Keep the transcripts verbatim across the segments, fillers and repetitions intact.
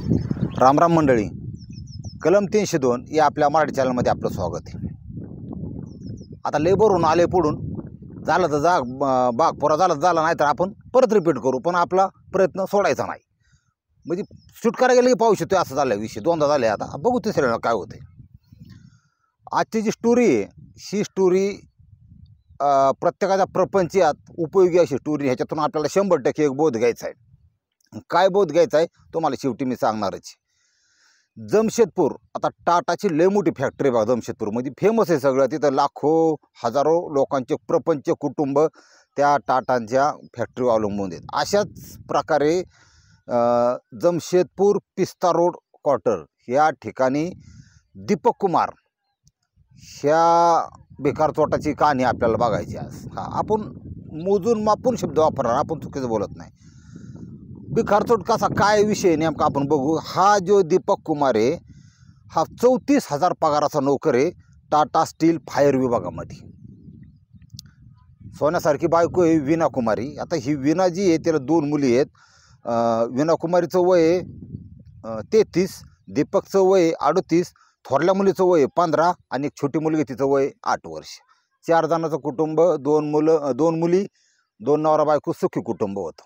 रामराम मंडळी, कलम तीनशे दोन या आपल्या मराठी चॅनलमध्ये आपलं स्वागत आहे. आता लेबरून आले पुढून झालं तर जा बाग पुरा झाला तर झाला, नाही तर आपण परत रिपीट करू, पण आपला प्रयत्न सोडायचा नाही. म्हणजे सुटकारा गेलं की पाहू शकतो, असं झालं विषय. दोनदा झाले, आता बघू तिसऱ्या काय होते. आजची जी स्टोरी आहे ही स्टोरी प्रत्येकाच्या प्रपंचात उपयोगी अशी स्टोरी. ह्याच्यातून आपल्याला शंभर टक्के एक बोध घ्यायचा आहे. काय बोध घ्यायचा आहे तुम्हाला शेवटी मी सांगणारच. जमशेदपूर, आता टाटाची लय मोठी फॅक्टरी बघा जमशेदपूर, म्हणजे फेमस आहे सगळं. तिथं लाखो हजारो लोकांचे प्रपंच कुटुंब त्या टाटांच्या फॅक्टरीवर अवलंबून आहेत. अशाच प्रकारे जमशेदपूर पिस्ता रोड क्वार्टर या ठिकाणी दीपक कुमार ह्या बेकार चोटाची कहाणी आपल्याला बघायची आज. हा, आपण मोजून मापून शब्द वापरणार, आपण चुकीचं बोलत नाही. बिखारचोट कसा काय विषय नेमका आपण बघू. हा जो दीपक कुमार आहे हा चौतीस हजार पगाराचा नोकर आहे टाटा स्टील फायर विभागामध्ये. सोन्यासारखी बायको आहे वीणा कुमारी. आता ही वीणा जी आहे तिला दोन मुली आहेत. वीणा कुमारीचं वय आहे तेहतीस, दीपकचं वय अडतीस, थोरल्या मुलीचं वय पंधरा आणि एक छोटी मुलगी तिचं वय आठ वर्ष. चार जणांचं कुटुंब, दोन मुलं दोन मुली दोन नवरा बायको, सुखी कुटुंब होतं.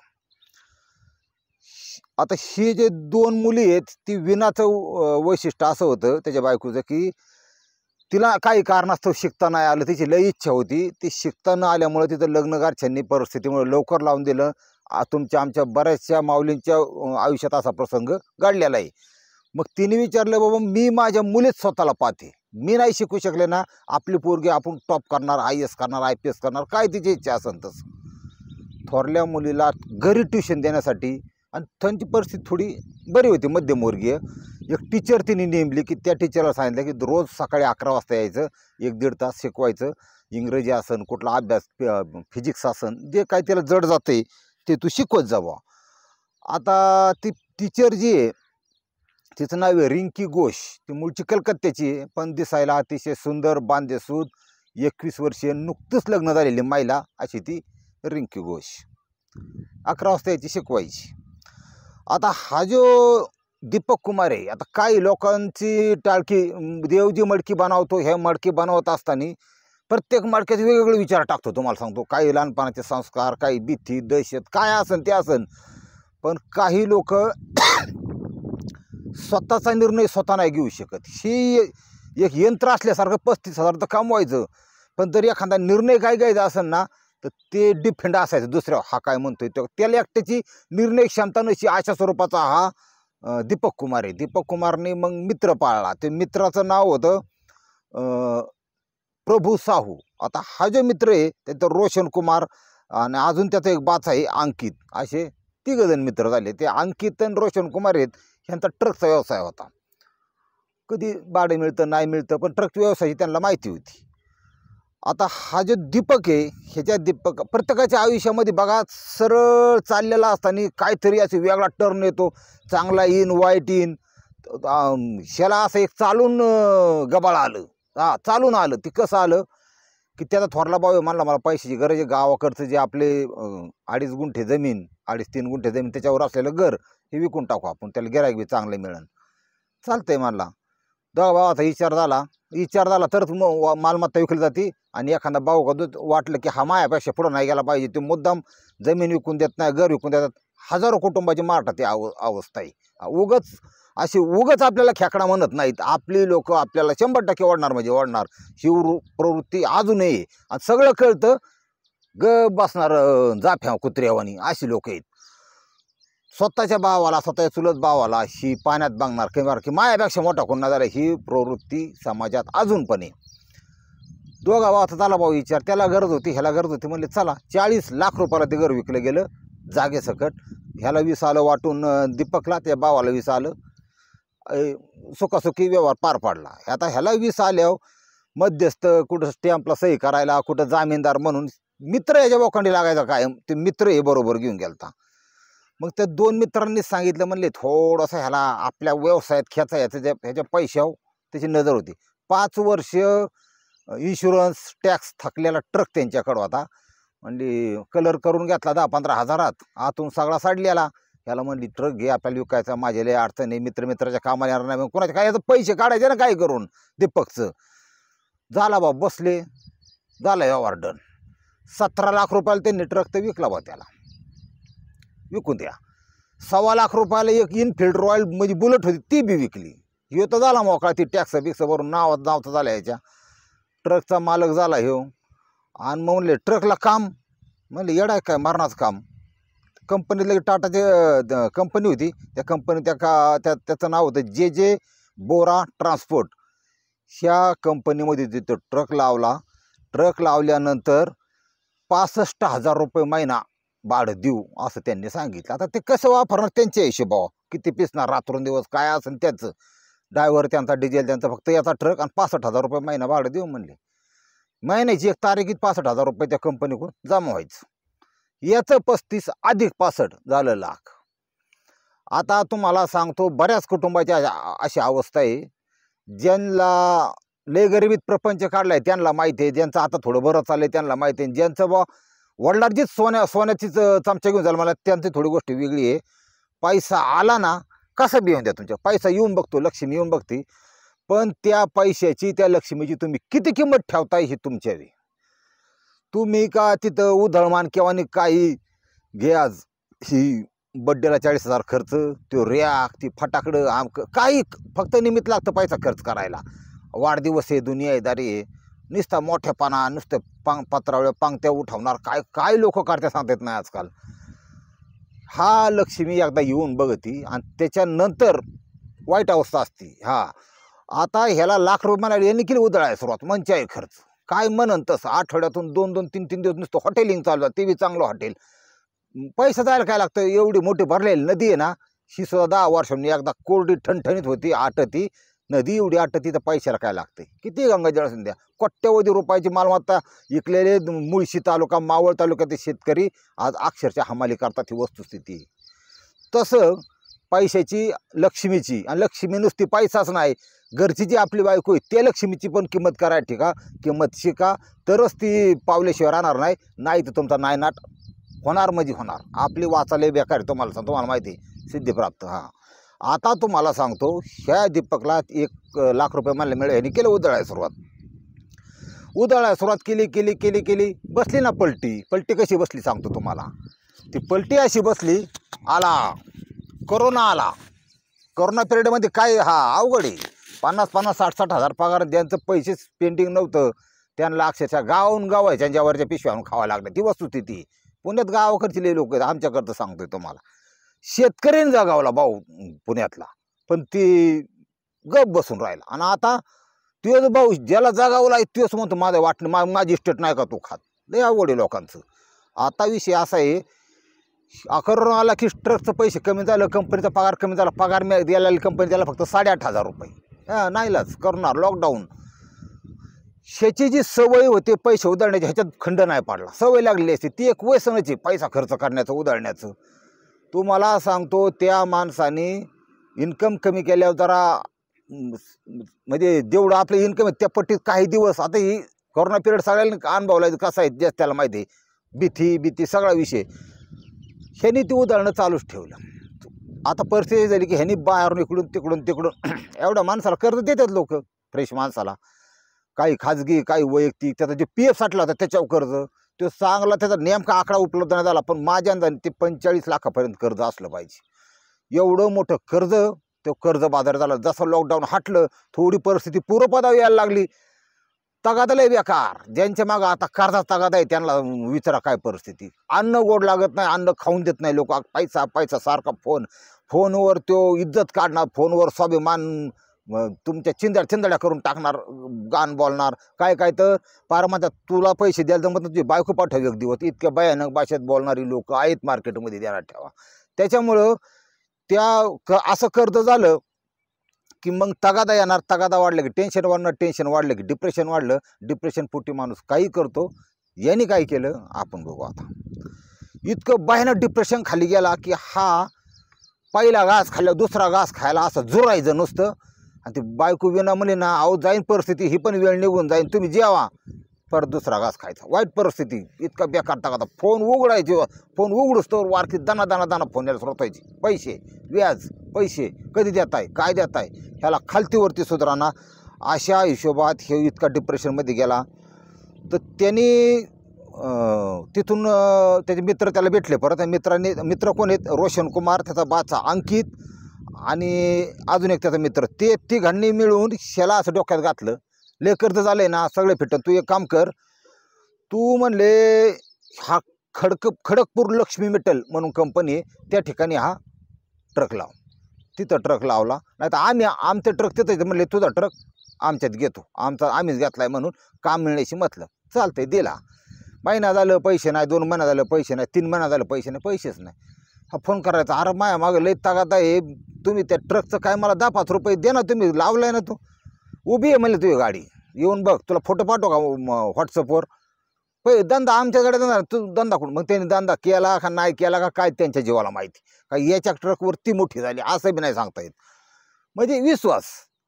आता ही जे दोन मुली आहेत ती वीणाचं वैशिष्ट्य असं होतं त्याच्या बायकोचं की तिला काही कारणास्तव शिकता नाही आलं. तिची लई इच्छा होती, ती शिकता न आल्यामुळे तिथं लग्न घरच्यांनी परिस्थितीमुळे लवकर लावून दिलं. तुमच्या आमच्या बऱ्याचशा माऊलींच्या आयुष्यात असा प्रसंग घडलेला आहे. मग तिने विचारलं, बाबा मी माझ्या मुलीच स्वतःला पाहते, मी नाही शिकू शकले ना, आपली पोरगी आपण टॉप करणार, आय एस करणार, आय पी एस करणार, काय तिची इच्छा असेल तसं. थोरल्या मुलीला घरी ट्युशन देण्यासाठी, आणि त्यांची परिस्थिती थोडी बरी होती मध्यमवर्गीय, एक टीचर तिने नेमली की त्या टीचरला सांगितलं की रोज सकाळी अकरा वाजता यायचं, एक दीड तास शिकवायचं. इंग्रजी असन, कुठला अभ्यास, फिजिक्स असन, जे काय त्याला जड जाते ते तू शिकवत जावं. आता ती टीचर जी आहे तिचं नाव आहे रिंकी घोष. ती मूळची कलकत्त्याची आहे, पण दिसायला अतिशय सुंदर, बांधेसूद, एकवीस वर्षीय, नुकतंच लग्न झालेली महिला अशी ती रिंकी घोष. अकरा वाजता याची शिकवायची. आता हा जो दीपक कुमार आहे, आता काही लोकांची टाळकी, देव जी मडकी बनवतो ह्या मडकी बनवत असताना प्रत्येक मडक्याचे वेगवेगळे विचार टाकतो. तुम्हाला सांगतो, काही लहानपणाचे संस्कार, काही भीती, दहशत, काय असन ते असन. पण काही लोक स्वतःचा निर्णय स्वतः नाही घेऊ शकत. ही एक यंत्र असल्यासारखं पस्तीस हजार तर कमवायचं, पण जर एखादा निर्णय काय घ्यायचा असेल ना तर ते डिफेंड असायचं दुसऱ्या, हा काय म्हणतोय तो, त्याला एकट्याची निर्णय क्षमता नशी, अशा स्वरूपाचा हा दीपक कुमार आहे. दीपक कुमारने मग मित्र पाळला. ते मित्राचं नाव होतं प्रभू साहू. आता हा जो मित्र आहे त्याचं रोशन कुमार आणि अजून त्याचा एक बाच आहे अंकित, असे तिघजण मित्र झाले. ते अंकित आणि रोशन कुमार आहेत, ह्यांचा ट्रकचा व्यवसाय होता. कधी भाडं मिळतं नाही मिळतं, पण ट्रकचा व्यवसायाची त्यांना माहिती होती. आता हा जो दीपक आहे ह्याच्या दीपक प्रत्येकाच्या आयुष्यामध्ये बघा सरळ चाललेला असताना काहीतरी असे वेगळा टर्न येतो, चांगला येईन वाईट येईन. ह्याला असं एक चालून गबाळ आलं, हा चालून आलं. ती कसं आलं की त्याचा थोरला भाऊ म्हणला मला पैशाची गरज आहे, गावाकडचं जे आपले अडीच गुंठे जमीन, अडीच तीन गुंठे जमीन त्याच्यावर असलेलं घर हे विकून टाकू आपण, त्याला गिराईक बी चांगलं मिळेल. चालतंय म्हणला. दहा भावाचा विचार झाला, विचार झाला तरच मग मालमत्ता विकली जाते. आणि एखादा भाऊ का वाटलं की हा मायापेक्षा पुढं नाही गेला पाहिजे, ते मुद्दाम जमीन विकून देत नाही, घर विकून देतात. हजारो कुटुंबाची मारतात ती अव अवस्था आहे. उगच अशी उगच आपल्याला खेकडा म्हणत नाहीत. आपली लोक आपल्याला शंभर टक्के ओढणार म्हणजे ओढणार, ही प्रवृत्ती अजूनही. आणि सगळं कळतं, ग बसणार जाफ्या कुत्र्यावानी अशी लोक आहेत. स्वतःच्या भावाला, स्वतःच्या चुलत भावाला ही पाण्यात बांगणार किंवा की मायापेक्षा मोठा कोण झाला, ही प्रवृत्ती समाजात अजून पण आहे. दोघा भावाचा झाला भाऊ विचार, त्याला गरज होती ह्याला गरज होती, म्हणले चला चाळीस लाख रुपयाला ते घर विकलं गेलं जागेसकट. ह्याला वीस आलं वाटून दीपकला, त्या भावाला वीस आलं. सुखासुखी व्यवहार पार पाडला. आता ह्याला वीस आल्यावर मध्यस्थ, कुठं स्टॅम्पला सही करायला, कुठं जामीनदार म्हणून मित्र याच्या बोखंडी लागायचा कायम. ते मित्र हे बरोबर घेऊन गेलता. मग त्या दोन मित्रांनीच सांगितलं, म्हणले थोडंसं ह्याला आपल्या व्यवसायात खेचा याचं ह्याच्या पैशावर त्याची नजर होती. पाच वर्ष इन्शुरन्स टॅक्स थकलेला ट्रक त्यांच्याकडं होता. म्हणजे कलर करून घेतला दहा पंधरा हजारात, आतून सगळा साडलेला. ह्याला म्हणली ट्रक घे आपल्याला विकायचा, माझ्या लय अडचण आहे, मित्र मित्राच्या कामाला येणार नाही, मग कोणाच्या काय याचं पैसे काढायचे ना काय करून दीपकचं. झाला बा बसले, झाला व्यवहार डन. सतरा लाख रुपयाला त्यांनी ट्रक तर विकला बा, त्याला विकून द्या. सव्वा लाख रुपयाला एक इनफिल्ड रॉयल म्हणजे बुलेट होती ती बी विकली. ह्यो तर झाला मोकळा, ती टॅक्स बिक्स भरून नावात नावचं झालं याच्या. ट्रकचा मालक झाला ह्यो. आणि मग म्हणले ट्रकला काम, म्हणले येडा काय मारणाचं काम. कंपनीतलं टाटाचे कंपनी होती, त्या कंपनी त्या का त्या त्याचं नाव होतं जे जे बोरा ट्रान्सपोर्ट. ह्या कंपनीमध्ये तिथं ट्रक लावला. ट्रक लावल्यानंतर पासष्ट हजार रुपये महिना भाडं देऊ असं त्यांनी सांगितलं. आता ते कसं वापरणार त्यांच्या हिशोबावर, किती पिसणार रात्रंदिवस काय असेल त्याचं. ड्रायव्हर त्यांचा, डिझेल त्यांचा, फक्त याचा ट्रक, आणि पासष्ट हजार रुपये महिना भाडं देऊ म्हणले. महिन्याची एक तारीखीत पासष्ट हजार रुपये त्या कंपनीकडून जमा व्हायचं. याचं पस्तीस अधिक पासष्ट झालं लाख. आता तुम्हाला सांगतो, बऱ्याच कुटुंबाची अशी अवस्था आहे, ज्यांना लय गरिबीत प्रपंच काढलाय त्यांना माहिती आहे, ज्यांचं आता थोडं बरं चाललंय त्यांना माहिती आहे, ज्यांचं बा वडिलांचीच सोन्या सोन्याचीच चमचा घेऊन झालं, मला त्यांची थोडी गोष्ट वेगळी आहे. पैसा आला ना कसं बी येऊन द्या, तुमच्या पैसा येऊन बघतो, लक्ष्मी येऊन बघते, पण त्या पैशाची, त्या लक्ष्मीची तुम्ही किती किंमत ठेवताय ही तुमच्यावी. तुम्ही का तिथं उधळमान किंवा काही घे, आज ही बड्डेला चाळीस हजार खर्च, तो रॅक, ती फटाकडं, आमक काही फक्त निमित्त लागतं पैसा खर्च करायला. वाढदिवस आहे, दुनियादारी आहे, नुसता मोठ्यापणा, नुसतं पांग पत्रावळ्या पांगत्या उठवणार, काय काय लोक करत्या सांगता येत नाही आजकाल. हा लक्ष्मी एकदा येऊन बघती आणि त्याच्यानंतर वाईट अवस्था असती. हा आता ह्याला लाख रुपये म्हणाले, यांनी केली उधळाय सुरुवात, मंचाई खर्च काय म्हणन तसं. आठवड्यातून दोन दोन तीन तीन दिवस नुसतं हॉटेलिंग चालू आहे, ते बी चांगलं हॉटेल. पैसा जायला काय लागतं, एवढी मोठी भरलेली नदी आहे ना, ही सुद्धा दहा वर्षांनी एकदा कोरडी ठणठणीत होती, आटती नदी, एवढी आटती तर पैशाला काय लागते. किती गंगाजळ असून द्या, कोट्यवधी रुपयाची मालमत्ता विकलेले मुळशी तालुका, मावळ तालुक्यातील शेतकरी आज अक्षरशः हमाली करतात, ही वस्तुस्थिती. तसं पैशाची, लक्ष्मीची, आणि लक्ष्मी नुसती पैसाच नाही, घरची जी आपली बायको आहे त्या लक्ष्मीची पण किंमत करायला ठिका, किंमत शिका, तरच ती पावल्याशिवाय राहणार नाही. नाही तर तुमचा नायनाट होणार म्हणजे होणार. आपली वाचाले बेकार आहे, तुम्हाला सांग, तुम्हाला माहिती आहे, सिद्धिप्राप्त. हां आता तुम्हाला सांगतो, ह्या दीपकला एक लाख रुपये मला मिळाले, ह्याने केलं उधळायला सुरुवात. उधळायला सुरुवात केली केली केली केली बसली ना पलटी. पलटी कशी बसली सांगतो तुम्हाला. ती पलटी अशी बसली, आला कोरोना. आला कोरोना पिरियडमध्ये काय हा अवघड आहे. पन्नास पन्नास साठ साठ हजार पगार, ज्यांचं पैसे पेंडिंग नव्हतं त्यांना अक्षरशः गावून गाव आहे, ज्यांच्यावरच्या पिशव्या आणून खावा लागलं. ती वस्तुस्थिती. पुण्यात गावाकडची लई लोक आहेत, आमच्याकडचं सांगतोय तुम्हाला. शेतकऱ्यांनी जगावला भाऊ पुण्यातला, पण ती गप बसून राहिला. आणि आता तोच भाऊ ज्याला जगावला आहे तोच म्हणतो माझं वाटणं, मा माझी इस्टेट नाही का तू खात. लय अवघड आहे लोकांचं. आता विषय असा आहे, कोरोना आला की ट्रकचं पैसे कमी झालं, कंपनीचा पगार कमी झाला. पगार मी द्यायला कंपनी त्याला फक्त साडेआठ हजार रुपये. हां नाहीलाच करणार, लॉकडाऊन. ह्याची जी सवय होते पैसे उधळण्याची, ह्याच्यात खंड नाही पाडला. सवय लागलेली असते ती, एक व्यसनची पैसा खर्च करण्याचं, उधळण्याचं. तुम्हाला सांगतो, त्या माणसाने इन्कम कमी केल्यावर जरा म्हणजे जेवढं आपलं इन्कम आहे त्या पट्टीत काही दिवस, आता ही कोरोना पिरियड सगळ्यांना अनुभवला कसा आहे जास्त त्याला माहिती आहे, भीती भीती सगळा विषय. ह्यानी ती उधळणं चालूच ठेवलं. आता परिस्थिती झाली की ह्यानी बाहेरून इकडून तिकडून तिकडून एवढ्या माणसाला कर्ज देतात लोक, फ्रेश माणसाला, काही खाजगी काही वैयक्तिक. त्याचा जे पी एफ साठला होता त्याच्यावर कर्ज, तो चांगला त्याचा नेमका आकडा उपलब्ध नाही झाला, पण माझ्या अंदाने ते पंचेचाळीस लाखापर्यंत कर्ज असलं पाहिजे. एवढं मोठं कर्ज, तो कर्ज बाजार झाला. जसं लॉकडाऊन हटलं, थोडी परिस्थिती पूर्वपदावर यायला लागली. तगादा लय बेकार. ज्यांच्या मागं आता कर्जा तगादा आहे त्यांना विचारा काय परिस्थिती. अन्न गोड लागत नाही, अन्न खाऊन देत नाही लोक. पैसा पैसा सारखा फोन, फोनवर तो इज्जत काढणार, फोनवर स्वाभिमान तुमच्या चिंध्या चिंदड्या करून टाकणार, गाण बोलणार, काय काय तर पार म्हणतात तुला पैसे द्यायला जमत तुझी बायको पाठव एक दिवस. इतक्या भयानक भाषेत बोलणारी लोक आहेत मार्केटमध्ये, द्यायला ठेवा. त्याच्यामुळं त्या क असं कर्ज झालं की मग तगादा येणार. तगादा वाढलं की टेन्शन वाढणार, टेन्शन वाढलं की डिप्रेशन वाढलं. डिप्रेशन पोटी माणूस काही करतो. यांनी काय केलं आपण बघू. आता इतकं भयानक डिप्रेशन खाली गेला की हा पहिला घास खाल्ला दुसरा घास खायला असं जुरायचं नुसतं. आणि ती बायको विना म्हणे ना, अहो जाईन परिस्थिती, ही पण वेळ निघून जाईन, तुम्ही जेवा. परत दुसरा घास खायचा. वाईट परिस्थिती, इतका बेकार टाकायचा. फोन उघडायचे, फोन उघडूस तर वारकी दाना दाना दाना फोन यायला सुरुवात व्हायची. पैसे, व्याज, पैसे कधी देताय, काय देताय, ह्याला खालतीवरती सुधारणा. अशा हिशोबात हे इतका डिप्रेशनमध्ये गेला. तर त्यांनी तिथून त्याचे मित्र त्याला भेटले परत. मित्रांनी, मित्र कोण आहेत, रोशन कुमार, त्याचा बाचा अंकित आणि अजून एक त्याचा मित्र, ते तिघांनी मिळून शेला असं डोक्यात घातलं, लय कर्ज झालंय ना, सगळे फिटत, तू एक काम कर, तू म्हणले हा खडक खडकपूर लक्ष्मी मेटल म्हणून कंपनी, त्या ठिकाणी हा ट्रक लाव. तिथं ट्रक लावला. नाही तर आम्ही आमचं ट्रक तिथं म्हणले, तुझा ट्रक आमच्यात घेतो, आमचा आम्हीच घेतलाय म्हणून काम मिळण्याची मतलब. चालतंय, दिला. महिना झालं पैसे नाही, दोन महिना झालं पैसे नाही, तीन महिना झालं पैसे नाही, पैसेच नाही. हा फोन करायचा, अरे माया मागं लई तागात आहे, तुम्ही त्या ट्रकचं काय मला दहा पाच रुपये दे ना, तुम्ही लावलाय ना, तू उभी आहे म्हणले तुझी गाडी, येऊन बघ, तुला फोटो पाठव का व्हॉट्सअपवर. पै धंदा आमच्याकडे धंदा, तू धंदा कोण. मग त्यांनी धंदा केला का नाही केला का काय त्यांच्या जीवाला माहिती. का याच्या ट्रकवर ती मोठी झाली असं बी नाही सांगता येत. म्हणजे विश्वास.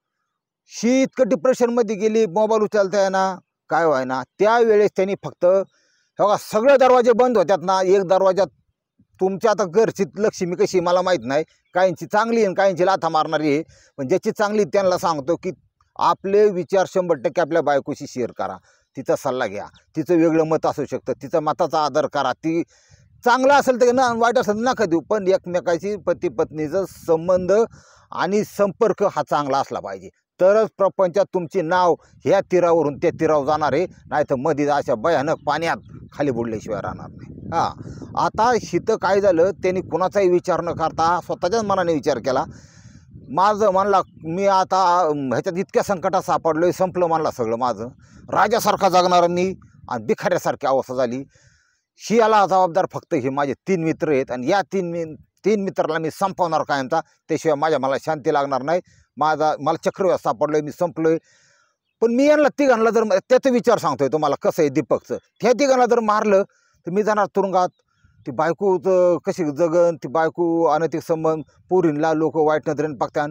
शी इतकं डिप्रेशनमध्ये गेली, मोबाईल उचलता येईना, काय व्हायना. त्यावेळेस त्यांनी फक्त बघा सगळे दरवाजे बंद होत्यात ना, एक दरवाजात तुमच्या, आता घरची लक्ष्मी कशी मला माहीत नाही, काहींची चांगली आहे काहींची लाथा मारणारी आहे, पण ज्याची चांगली त्यांना सांगतो की आपले विचार शंभर टक्के आपल्या बायकोशी शेअर करा, तिचा सल्ला घ्या, तिचं वेगळं मत असू शकतं, तिचा मताचा आदर करा, ती चांगलं असेल तर ना, वाईट असेल तर नका देऊ, पण एकमेकाची पती पत्नीचं संबंध आणि संपर्क हा चांगला असला पाहिजे, तरच प्रपंचात तुमचे नाव ह्या तीरावरून त्या तीरावर जाणार आहे, नाही तर मध्ये अशा भयानक पाण्यात खाली बुडल्याशिवाय राहणार नाही. हां, आता हिथं काय झालं, त्यांनी कुणाचाही विचार न करता स्वतःच्याच मनाने विचार केला. माझं म्हणला, मी आता ह्याच्यात इतक्या संकटात सापडलोय, संपलं म्हणला सगळं माझं, राजासारखा जगणाऱ्यांनी आणि भिखाऱ्यासारखी अवस्था झाली. ही याला जबाबदार फक्त हे माझे तीन मित्र आहेत, आणि या तीन मी तीन मित्राला मी संपवणार कायमचा, त्याशिवाय माझ्या मला शांती लागणार नाही. माझा मला चक्रव्यूह सापडलोय, मी संपलोय. पण मी यांना तिघांना जर, त्याचा विचार सांगतोय तुम्हाला कसं आहे दीपकचं, त्या तिघांना जर मारलं तर मी जाणार तुरुंगात. ती बायको कशी जगन, ती बायको अनैतिक संबंध, पोरींना लोक वाईट नजरेने बघतात.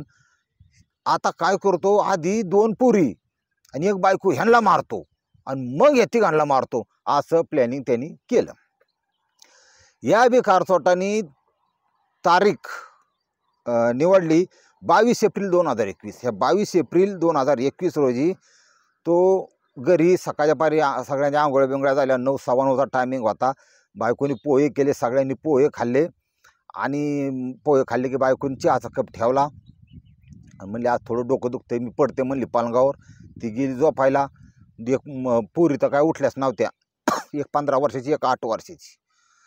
आता काय करतो, आधी दोन पोरी आणि एक बायको ह्यांना मारतो आणि मग या तिघांना मारतो, असं प्लॅनिंग त्यांनी केलं. या बी कारचोटानी तारीख निवडली बावीस एप्रिल दोन हजार एकवीस. ह्या बावीस एप्रिल दोन हजार एकवीस रोजी तो घरी सकाळच्या पारी सगळ्यांच्या आंघोळ्या बिंगळ्या झाल्या, नऊ सव्वा नऊचा टायमिंग होता. बायकोनी पोहे केले, सगळ्यांनी पोहे खाल्ले, आणि पोहे खाल्ले की बायकोनी चहाचा कप ठेवला, म्हणले आज थोडं डोकं दुखतंय, मी पडते म्हणली पालगावर. ती गेली झोपायला. एक पोरी तर काय उठल्याच नव्हत्या, एक पंधरा वर्षाची एक आठ वर्षाची.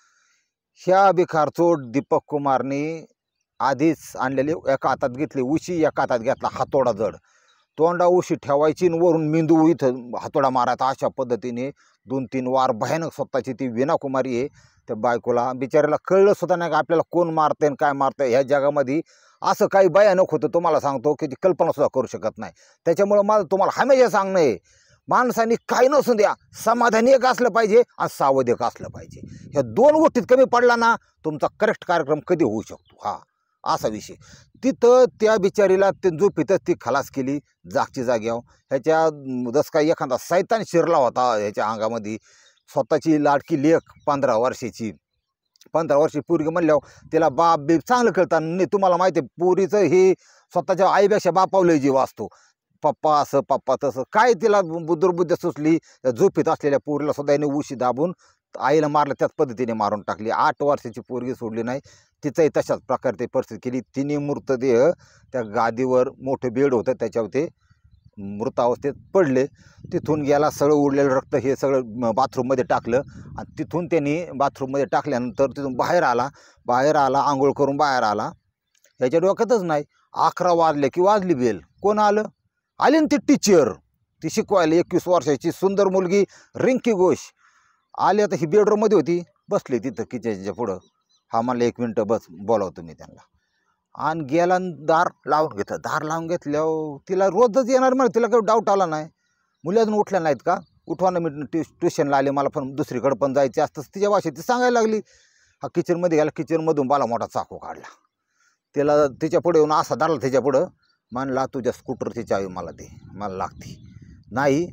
ह्या बिखारचोट दीपक कुमारने आधीच आणलेली एका हातात घेतली उशी, एका हातात घेतला हातोडा जड, तोंडा उशी ठेवायची आणि वरून मेंदू इथं हातोडा मारायचा. अशा पद्धतीने दोन तीन वार भयानक. स्वतःची ती वीणा कुमारी आहे, त्या बायकोला बिचाऱ्याला कळलं सुद्धा नाही का आपल्याला कोण मारतंय आणि काय मारतंय. ह्या जगामध्ये असं काही भयानक होतं, तुम्हाला सांगतो की ती कल्पनासुद्धा करू शकत नाही. त्याच्यामुळं माझं तुम्हाला हमेशा सांगणं आहे, माणसाने काही नसून द्या, समाधानी एक असलं पाहिजे आणि सावध एक असलं पाहिजे. ह्या दोन गोष्टीत कमी पडला ना, तुमचा करेक्ट कार्यक्रम कधी होऊ शकतो. हा असा विषय. तिथं त्या बिचारीला ते झोपेतच ती खलास केली जागची जाग्यावर. ह्याच्या जसं काही एखादा सैतान शिरला होता ह्याच्या अंगामध्ये. स्वतःची लाडकी लेक पंधरा वर्षाची, पंधरा वर्षी पोरगी म्हणल्यावर तिला बाप बीप चांगलं कळतं नाही. तुम्हाला माहिती आहे पोरीचं हे स्वतःच्या आईपेक्षा बापावलं जीव असतो. पप्पा असं पप्पा तसं काय, तिला बुद्ध सुचली. झोपेत असलेल्या पोरीला सुद्धा याने उशी दाबून आईला मारलं, त्याच पद्धतीने मारून टाकली. आठ वर्षाची पोरगी सोडली नाही, तिचंही तशाच प्रकारची परिस्थिती केली. तिन्ही मृतदेह त्या गादीवर, मोठं बेड होतं त्याच्यावर ते मृत अवस्थेत पडले. तिथून गेला, सगळं उडलेलं रक्त हे सगळं बाथरूममध्ये टाकलं, आणि तिथून त्यांनी बाथरूममध्ये टाकल्यानंतर तिथून बाहेर आला. बाहेर आला आंघोळ करून बाहेर आला. ह्याच्या डोक्यातच नाही, अकरा वाजले की वाजली बेल, कोण आलं, आली ना ती टीचर, ती शिकवायला एकवीस वर्षाची सुंदर मुलगी रिंकी घोष आली. आता ही बेडरूममध्ये होती, बसली तिथं किचनच्या पुढं. हा म्हणलं एक मिनटं बस, बोलावतो मी त्यांना. आणि गेला दार लावून घेतलं. दार लावून घेतल्यावर तिला रोजच येणार म्हणा, तिला काही डाऊट आला नाही. मुली अजून उठल्या नाहीत का, उठवाना मी ट्यु ट्युशनला आले, मला पण दुसरीकडे पण जायचे असतं, तिच्या भाषेत ती सांगायला लागली. हा किचनमध्ये गेला, किचनमधून बाला मोठा चाकू काढला. तिला तिच्या पुढे येऊन असा धरला तिच्या पुढं, म्हणला तुझ्या स्कूटरची चावी मला दे, मला लागते. नाही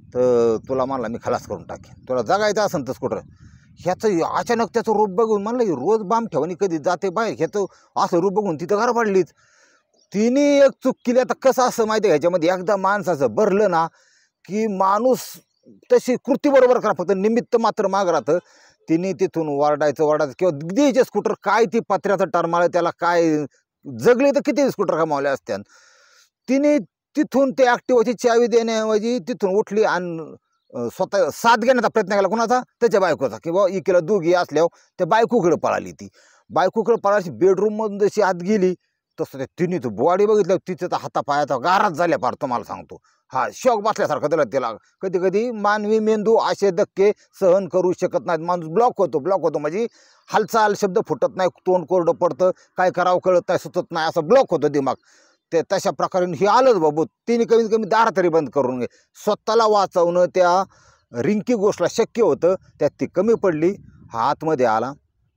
तर तुला म्हणला मी खलास करून टाकेन, तुला जगायचं असेल तर स्कूटर. ह्याचं अचानक त्याचं रूप बघून म्हणलं ही रोज बाम ठेवणी कधी जाते बाहेर, ह्याचं असं रूप बघून तिथं घर पडलीच. तिने एक चूक केली. आता कसं असं माहिती आहे ह्याच्यामध्ये, एकदा माणसाचं भरलं ना की माणूस तशी कृती बरोबर करा, फक्त निमित्त मात्र माग राहतं. तिने तिथून वरडायचं वरडायचं किंवा द्यायचे स्कूटर, काय ती पत्र्याचं टरमाळ त्याला काय जगले तर किती स्कूटर कमावले असत्यान. तिने तिथून ते ॲक्टिवाची चावी देण्याऐवजी तिथून उठली आणि स्वतः साथ घेण्याचा प्रयत्न केला. कोणाचा? त्याच्या बायकोचा, की बाबा इकेला दोघी असल्यावर त्या बायकोकडे पळाली. ती बायकोकडे पळाली, बेडरूममधून जशी आत गेली तसं त्या तिने तो बॉडी बघितलं, तिचं तर हातापायाचा गाराच झाल्या फार, तुम्हाला सांगतो. हा शॉक बसल्यासारखं त्याला तिला. कधी कधी मानवी मेंदू असे धक्के सहन करू शकत नाहीत, माणूस ब्लॉक होतो. ब्लॉक होतो म्हणजे हालचाल, शब्द फुटत नाही, तोंड कोरडं पडतं, काय करावं कळत नाही, सुचत नाही, असं ब्लॉक होतं दिमाग. ते तशा प्रकारे हे आलंच बाबू. तिने कमीत कमी दार तरी बंद करून घे. स्वतःला वाचवणं त्या रिंकी घोषला शक्य होतं, त्यात ती कमी पडली. हा आतमध्ये आला,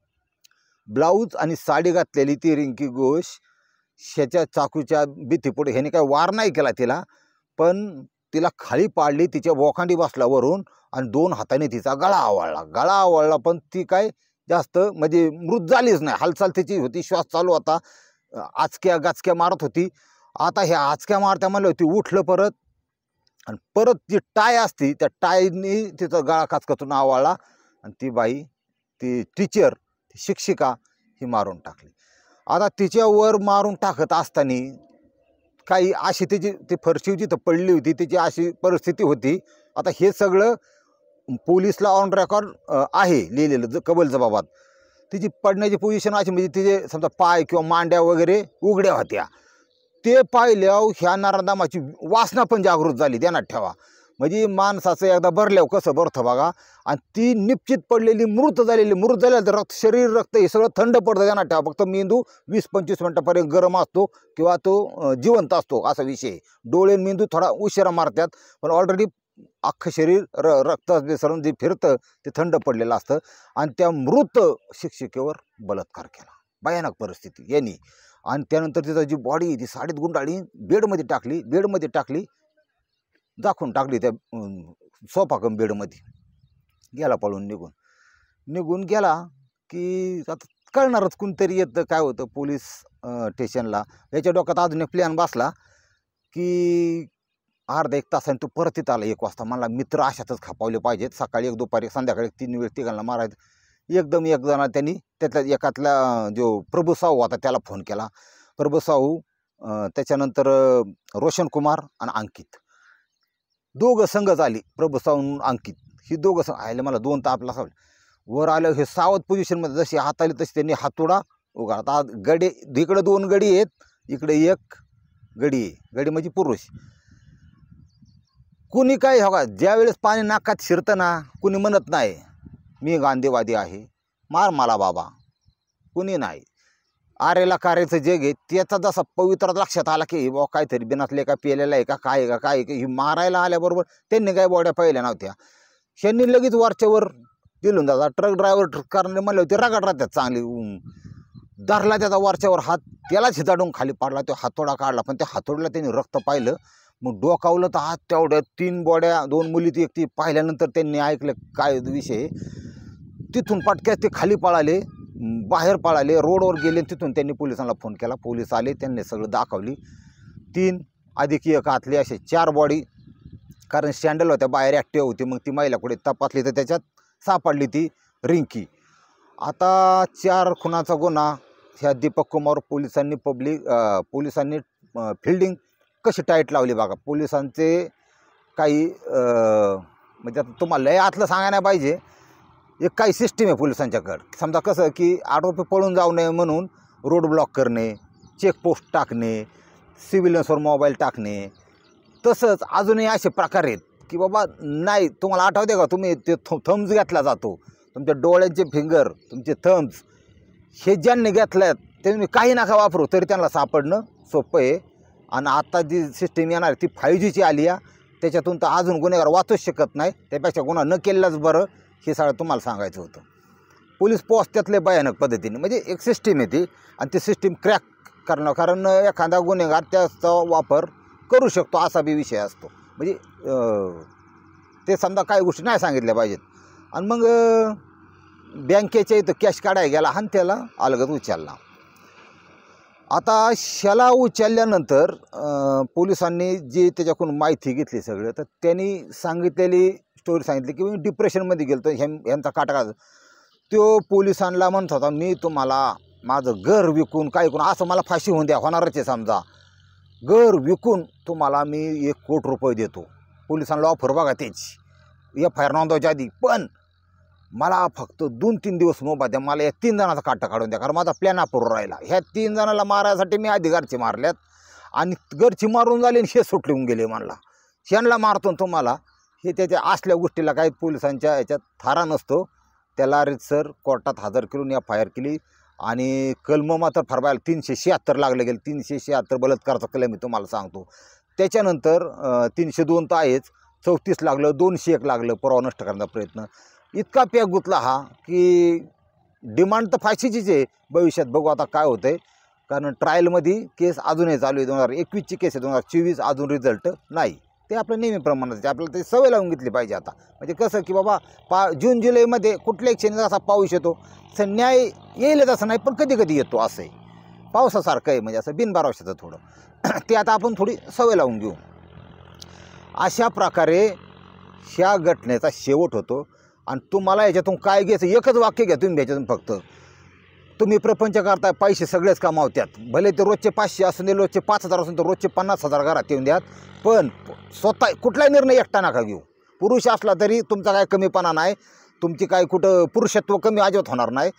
ब्लाऊज आणि साडी घातलेली ती रिंकी घोष ह्याच्या चाकूच्या भीतीपुढे ह्याने काय वार नाही केला तिला, पण तिला खाली पाडली, तिच्या बोखांडी बसला वरून आणि दोन हाताने तिचा गळा आवळला. गळा आवळला पण ती काय जास्त म्हणजे मृत झालीच नाही, हालचाल तिची होती, श्वास चालू होता, आचक्या गाचक्या मारत होती. आता ह्या आचक्या मारत्या म्हणलं होती, उठलं परत आणि परत जी टाय असती त्या टायनी तिचा गळा काचकाचून आवळला आणि ती बाई, ती टीचर, ती शिक्षिका ही मारून टाकली. आता तिच्यावर मारून टाकत असताना काही अशी तिची ती फरशी जिथं पडली होती तिची अशी परिस्थिती होती. आता हे सगळं पोलिसला ऑन रेकॉर्ड आहे लिहिलेलं ज कबल जबाबात. तिची पडण्याची पोझिशन अशी म्हणजे तिचे समजा पाय किंवा मांड्या वगैरे उघड्या होत्या. ते पाहिल्यावर ह्या नराधमाची वासना पण जागृत झाली, ध्यानात ठेवा. म्हणजे माणसाचं एकदा भरल्यावर कसं भरतं बघा. आणि ती निश्चित पडलेली, मृत झालेली, मृत झालेलं रक्त, शरीर रक्त हे सगळं थंड पडतं, ध्यानात ठेवा. फक्त मेंदू वीस पंचवीस मिनटापर्यंत गरम असतो किंवा तो जिवंत असतो, असा विषय. डोळे मेंदू थोडा उशिरा मारतात, पण ऑलरेडी अख्खं शरीर र रक्त विसरून जे फिरतं ते थंड पडलेलं असतं. आणि त्या मृत शिक्षिकेवर बलात्कार केला, भयानक परिस्थिती यांनी. आणि त्यानंतर तिचा जी बॉडी ती साडीत गुंडाळी, बेडमध्ये टाकली, बेडमध्ये टाकली दाखवून टाकली त्या सोफा कम बेडमध्ये. गेला पळून, निघून निघून गेला की आता कळणारच, कोणतरी येतं काय होतं पोलीस स्टेशनला. याच्या डोक्यात अजून एक प्लॅन बसला की अर्धा एक तासाने तो परत येत आला एक वाजता. मला मित्र अशातच खपावले पाहिजेत, सकाळी एक, दुपारी, संध्याकाळी तीन वेळ तिघांना मारायचं. एकदम एक जणा त्यांनी त्यातल्या एकातला जो प्रभू साहू होता त्याला फोन केला. प्रभू साहू, त्याच्यानंतर रोशन कुमार आणि अंकित, दोघं संघच आली. प्रभू साहू अंकित ही दोघं संघ आले. मला दोन ताप लागला. वर आलं हे सावध पोझिशनमध्ये जशी हात आली तशी त्यांनी हातोडा उघडा. आता गडी इकडं दोन गडी आहेत, इकडे एक गडी आहे. गडी म्हणजे पुरुष. कुणी काय हवा, ज्यावेळेस पाणी नाकात शिरतं ना, कुणी म्हणत नाही मी गांधीवादी आहे, मार मला बाबा, कुणी नाही. आरेला कार्याचं जग आहे. त्याचा जसा पवित्र लक्षात आला की बा काहीतरी बिनातले का पिलेला आहे का काय आहे का काय ही मारायला आल्याबरोबर त्यांनी काय बॉड्या पाहिल्या नव्हत्या. ह्यांनी लगेच वरच्यावर दिलून जातात. ट्रक ड्रायव्हर कारण म्हणले होते रगाड राहतात चांगली. धरला त्याचा वरच्यावर हात, त्यालाच हिताडून खाली पाडला. तो हातोडा काढला, पण त्या हातोड्याला त्यांनी रक्त पाहिलं. मग डोकावलं तर हात तेवढ्या तीन बॉड्या, दोन मुली ती एकटी पाहिल्यानंतर त्यांनी ऐकलं काय विषय. तिथून पटक्यात ते खाली पळाले, बाहेर पळाले, रोडवर गेले. तिथून त्यांनी पोलिसांना फोन केला. पोलीस आले, त्यांनी सगळं दाखवली. तीन अधिक एक आतले असे चार बॉडी, कारण स्टँडल होत्या बाहेर ॲक्टिव्ह होती. मग ती महिला कुठे तपासली तर त्याच्यात सापडली ती रिंकी. आता चार खुनाचा गुन्हा ह्या दीपक कुमार पोलिसांनी पब्लिक पोलिसांनी फिल्डिंग कशी टाईट लावली बघा. पोलिसांचे काही म्हणजे आता तुम्हाला लय आतलं सांगायला नाही पाहिजे, एक काही सिस्टीम आहे पोलिसांच्याकडं. समजा कसं की आरोपी पळून जाऊ नये म्हणून रोड ब्लॉक करणे, चेकपोस्ट टाकणे, सिव्हिलन्सवर मोबाईल टाकणे. तसंच अजूनही असे प्रकार आहेत की बाबा नाही, तुम्हाला आठवते का, तुम्ही ते थ थम्स घेतला जातो, तुमच्या डोळ्यांचे फिंगर, तुमचे थम्स हे ज्यांनी घेतल्यात त्यांनी काही नका वापरू तरी त्यांना सापडणं सोपं आहे. आणि आता जी सिस्टीम येणार ती फाईव्ह जीची आली आहे, त्याच्यातून तर अजून गुन्हेगार वाचूच शकत नाही. त्यापेक्षा गुन्हा न केलेलाच बरं, हे सगळं तुम्हाला सांगायचं होतं. पोलीस पोहोचत्यातले भयानक पद्धतीने म्हणजे एक सिस्टीम आहे ती, आणि ती सिस्टीम क्रॅक करणं, कारण एखादा गुन्हेगार त्याचा वापर करू शकतो असा बी विषय असतो. म्हणजे ते समजा काही गोष्टी नाही सांगितल्या पाहिजेत. आणि मग बँकेच्या इथं कॅश काढायला गेला आणि त्याला अलगद उचलला. आता ह्याला उचलल्यानंतर पोलिसांनी जी त्याच्याकडून माहिती घेतली सगळं, तर त्यांनी सांगितलेली स्टोरी सांगितली की मी डिप्रेशनमध्ये गेलो. तर ह्यां ह्यांचा काटा तो पोलिसांना म्हणत होता, मी तुम्हाला माझं घर विकून काय करून असं मला फाशी होऊन द्या, होणारच आहे समजा, घर विकून तुम्हाला मी एक कोटी रुपये देतो. पोलिसांना ऑफर बघा त्याची एफ आय आर नोंदवायच्या आधी. पण मला फक्त दोन तीन दिवस मोबा द्या, मला या तीन जणांचा काटा काढून द्या, कारण माझा प्लॅन अपूर्ण राहिला. ह्या तीन जणांना मारायसाठी मी आधी घरचे मारल्यात आणि घरची मारून झाली आणि हे सुटून गेले. म्हणला शेणला मारतो तुम्हाला, हे त्याच्या असल्या गोष्टीला काही पोलिसांच्या याच्यात थारा नसतो. त्याला रितसर कोर्टात हजर करून एफ आय आर केली आणि कलम मात्र फरवायला तीनशे शहात्तर लागले गेले. तीनशे शहात्तर बलात्कारचा कलम मी तुम्हाला सांगतो. त्याच्यानंतर तीनशे दोन तर आहेच, चौतीस लागलं, दोनशे एक लागलं पुरावा नष्ट करण्याचा प्रयत्न. इतका पॅक गुतला हा की डिमांड तर फाशीचीच आहे. भविष्यात बघू आता काय होतं आहे, कारण ट्रायलमध्ये केस अजूनही चालू आहे. दोन हजार एकवीसची केस आहे, दोन हजार चोवीस अजून रिझल्ट नाही. ते आपलं नेहमीप्रमाणेच आपल्याला ते सवय लावून घेतली पाहिजे आता. म्हणजे कसं की बाबा पा जून जुलैमध्ये कुठल्याही क्षणी असा पाऊस येतो, असं न्याय येईलच असं नाही, पण कधी कधी येतो. असं आहे पावसासारखं आहे, म्हणजे असं बिनबारावशाचं थोडं ते आता आपण थोडी सवय लावून घेऊ. अशा प्रकारे ह्या घटनेचा शेवट होतो. आणि तुम्हाला याच्यातून काय घ्यायचं, एकच वाक्य घ्या तुम्ही याच्यातून. फक्त तुम्ही प्रपंच करताय, पैसे सगळेच कमावतात, भले ते रोजचे पाचशे असून दे, रोजचे पाच हजार असून तर रोजचे पन्नास हजार घरात येऊन द्यात, पण स्वतः कुठलाही निर्णय एकटा नका घेऊ. पुरुष असला तरी तुमचा काय कमीपणा नाही, तुमची काय कुठं पुरुषत्व कमी अजिबात होणार नाही.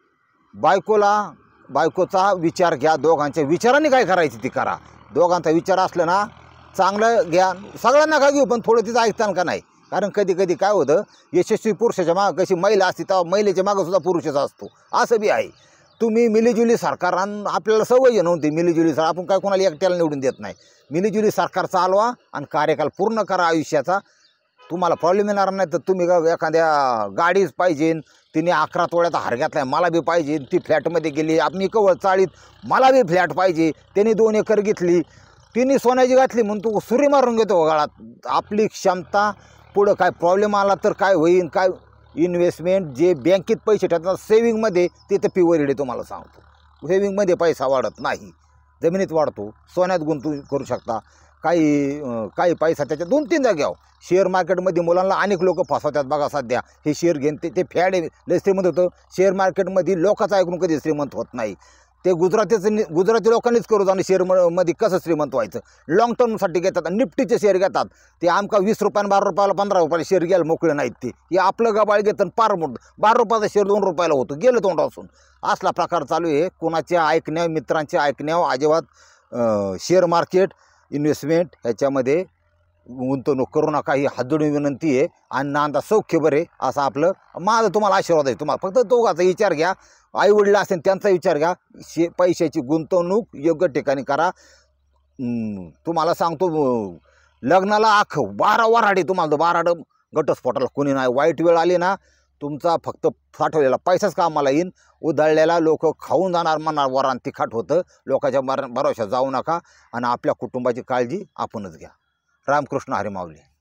बायकोला बायकोचा विचार घ्या, दोघांच्या विचारांनी काय करायची ती करा. दोघांचा विचार असलं ना चांगलं घ्या, सगळ्यांना का घेऊ, पण थोडं तिचं ऐकताना का नाही. कारण कधी कधी काय होतं, यशस्वी पुरुषाच्या मागं कशी महिला असते तेव्हा महिलेच्या मागं सुद्धा पुरुषच असतो, असं बी आहे. तुम्ही मिलीजुली सरकार, आणि आपल्याला सवय नव्हती मिलीजुली सर, आपण काय कोणाला एकट्याला निवडून देत नाही. मिलीजुली सरकार चालवा आणि कार्यकाल पूर्ण करा आयुष्याचा. तुम्हाला प्रॉब्लेम येणार नाही. तर तुम्ही एखाद्या गाडीच पाहिजे, तिने अकरा तोळ्याचा हार घातला मला बी पाहिजे, ती फ्लॅटमध्ये गेली, आम्ही कवळ चाळीत मला बी फ्लॅट पाहिजे, त्यांनी दोन एकर घेतली, तिने सोन्याची घातली म्हणून तू सुरी मारून घेतो गळात. आपली क्षमता, पुढं काय प्रॉब्लेम आला तर काय होईल, काय इन्व्हेस्टमेंट जे बँकेत पैसे ठेवतात सेविंगमध्ये, ते तर पिवरीडे तुम्हाला सांगतो. सेविंगमध्ये पैसा वाढत नाही, जमिनीत वाढतो. सोन्यात गुंतवणूक करू शकता. काही काही पैसा त्याच्या दोन तीन जाग्यावर. शेअर मार्केटमध्ये मुलांना अनेक लोक फसवतात बघा सध्या. हे शेअर घेऊन ते ते फॅड लय श्रीमंत होतं. शेअर मार्केटमध्ये लोकांचं ऐकून कधी श्रीमंत होत नाही. ते गुजरातीचं गुजराती लोकांनीच करू जाणं शेअरमध्ये कसं श्रीमंत व्हायचं. लाँग टर्मसाठी घेतात, निफ्टीचे शेअर घेतात. ते आमका वीस रुपयानं बारा रुपयाला पंधरा रुपयाला शेअर घ्यायला मोकळे नाहीत. ते हे आपलं गबाळ घेतं पार मोठं. बारा रुपयाचा शेअर दोन रुपयाला होतो, गेलं तोंडापासून. असला प्रकार चालू आहे. कोणाच्या ऐकण्यावर, मित्रांच्या ऐकण्यावर अजिबात शेअर मार्केट इन्व्हेस्टमेंट ह्याच्यामध्ये गुंतवणूक करू नका, ही हातजोडून विनंती आहे. आणि नांदा सौख्य बरे असं आपलं माझं तुम्हाला आशीर्वाद आहे. तुम्हाला फक्त दोघांचा विचार घ्या, आईवडील असेल त्यांचा विचार घ्या. शे पैशाची गुंतवणूक योग्य ठिकाणी करा. तुम्हाला सांगतो, लग्नाला आख बारा वराडे तुम्हाला बाराड घटस्फोटाला कोणी नाही. वाईट वेळ आली ना, तुमचा फक्त साठवलेला पैसाच कामाला येईन. उधळलेला लोक खाऊन जाणार, म्हणणार वरान तिखट होतं. लोकांच्या भरोशा जाऊ नका आणि आपल्या कुटुंबाची काळजी आपणच घ्या. रामकृष्ण हरी माऊली.